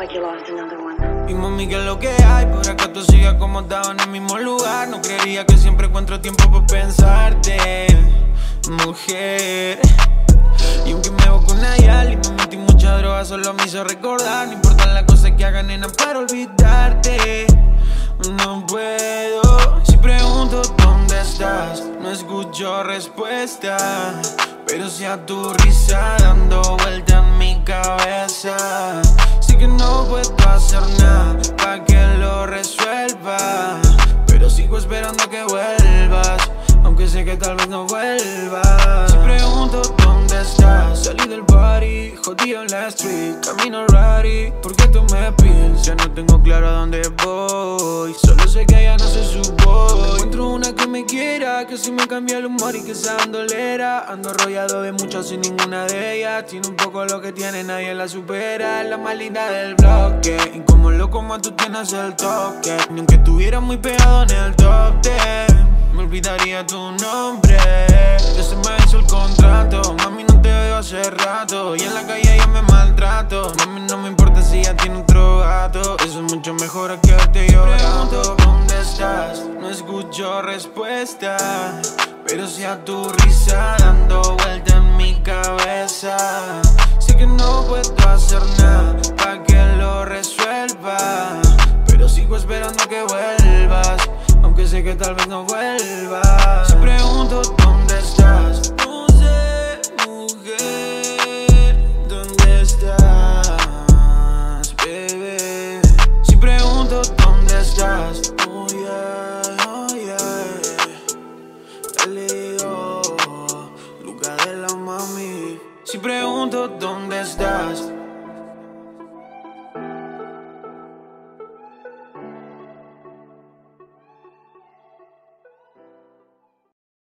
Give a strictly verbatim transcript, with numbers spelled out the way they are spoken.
like you lost another one. Y mami, ¿qué es lo que hay? Por acá tú sigues acomodado en el mismo lugar. No creería que siempre encuentro tiempo para pensarte, mujer. Y aunque me voy con Ayal y me metí mucha droga, solo me hizo recordar. No importan las cosas que hagan, nena, para olvidarte. No puedo. Si pregunto dónde estás, no escucho respuesta, pero si a tu risa dando vuelta en mi cabeza. Sé que no puedo hacer nada pa' que lo resuelva, pero sigo esperando que vuelvas, aunque sé que tal vez no vuelvas. Si pregunto dónde estás, salí del party, jodido en la street, camino rari, porque tú me pides. Ya no tengo claro a dónde voy, solo sé que ella no se supo. Encuentro una que me quiera, que si me cambia el humor y que sea bandolera. Ando rodeado de muchas y ninguna de ellas tiene un poco lo que tiene, nadie la supera. Es la más linda del bloque, y como loco como tú tienes el toque. Ni aunque estuviera muy pegado en el top ten, me olvidaría tu nombre. Ya se me hizo el contrato, mami, no te veo hace rato, y en la calle ya me maltrato. Mami, no me importa si ya tiene otro gato, eso es mucho mejor a quedarte llorando. ¿Dónde estás? No escucho respuesta, pero si a tu risa dando vuelta en mi cabeza. Sé que no puedo hacer nada pa' que lo resuelva, pero sigo esperando que vuelvas, aunque sé que tal vez no vuelvas. Si pregunto dónde estás, no sé, mujer, ¿dónde estás, bebé? Si pregunto dónde estás, oh yeah, oh yeah, Leo, Luca de la mami. Si pregunto dónde estás,